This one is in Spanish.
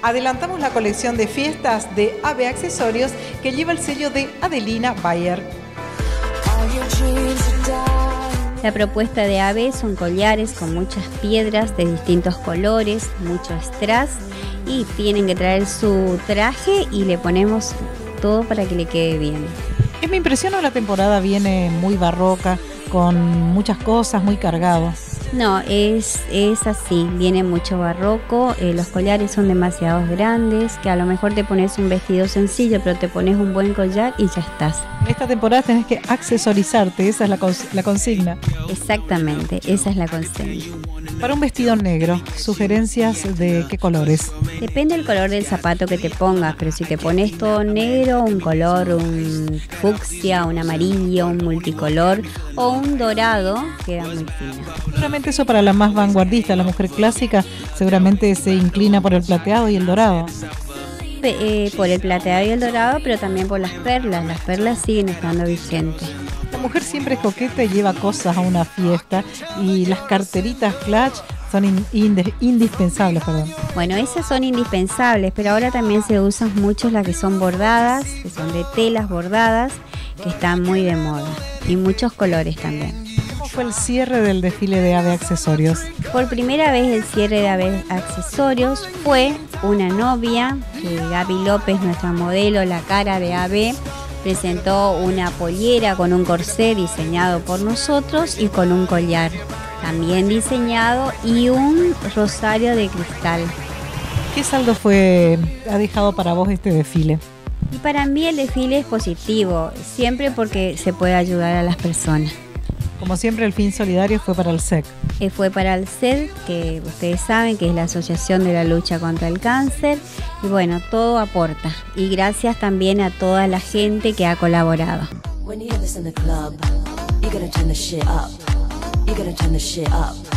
Adelantamos la colección de fiestas de AVE Accesorios que lleva el sello de Adelina Bayer. La propuesta de AVE son collares con muchas piedras de distintos colores, mucho strass, y tienen que traer su traje y le ponemos todo para que le quede bien. Me impresiona, la temporada viene muy barroca, con muchas cosas, muy cargado. No, es así, viene mucho barroco, los collares son demasiado grandes, que a lo mejor te pones un vestido sencillo, pero te pones un buen collar y ya estás. En esta temporada tenés que accesorizarte, esa es la consigna. Exactamente, esa es la consigna. Para un vestido negro, ¿sugerencias de qué colores? Depende del color del zapato que te pongas, pero si te pones todo negro, un color, un fucsia, un amarillo, un multicolor o un dorado, queda muy fino. Seguramente eso para la más vanguardista, la mujer clásica, seguramente se inclina por el plateado y el dorado. Por el plateado y el dorado, pero también por las perlas siguen estando vigentes. La mujer siempre es coqueta y lleva cosas a una fiesta, y las carteritas clutch son indispensables, perdón. Bueno, esas son indispensables, pero ahora también se usan mucho las que son bordadas, que son de telas bordadas, que están muy de moda, y muchos colores también. ¿Cómo fue el cierre del desfile de AVE Accesorios? Por primera vez el cierre de AVE Accesorios fue una novia, Gaby López, nuestra modelo, la cara de AVE, presentó una pollera con un corsé diseñado por nosotros y con un collar también diseñado y un rosario de cristal. ¿Qué saldo ha dejado para vos este desfile? Y para mí el desfile es positivo, siempre porque se puede ayudar a las personas. Como siempre, el fin solidario fue para el SEC. Fue para el SEC, que ustedes saben que es la Asociación de la Lucha contra el Cáncer. Y bueno, todo aporta. Y gracias también a toda la gente que ha colaborado. When you hear this in the club, you're gonna turn the shit up.